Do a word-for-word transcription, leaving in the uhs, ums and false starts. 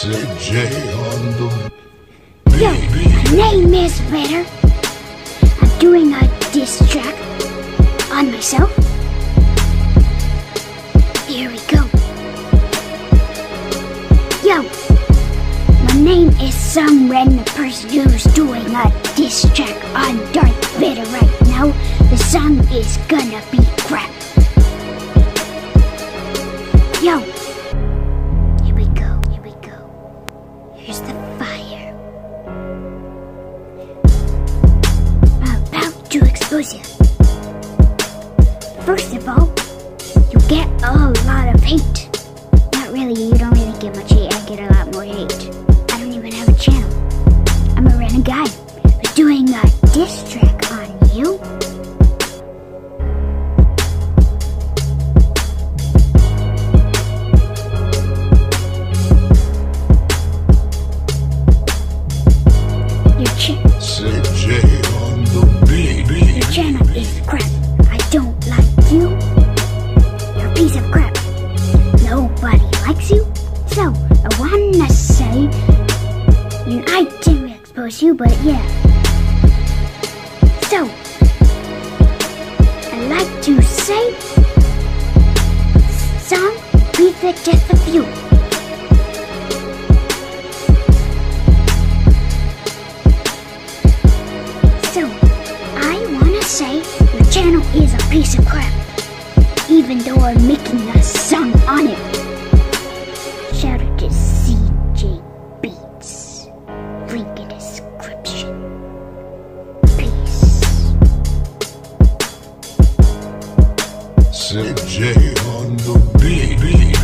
C J on the Yo, my name is Better. I'm doing a diss track on myself. Here we go. Yo, my name is some random person who's doing a diss track on Darth Vader right now. The song is gonna be crap. Yo, here we go, here we go. Here's the fire. I'm about to expose you. First of all, you get a lot of hate. Not really, you don't really get much hate. I get a lot more hate. I don't even have a channel. I'm a random guy who's doing a diss track on you. Your, cha C J on the beat. your channel is crap. I don't like you. You're a piece of crap. Nobody likes you. So, I wanna say, you know, I didn't expose you, but yeah. So, I like to say, song be the death of you. So, I wanna say, your channel is a piece of crap, even though I'm making a song on it. Shout out to C J Beats. Link in description. Peace. C J on the beat.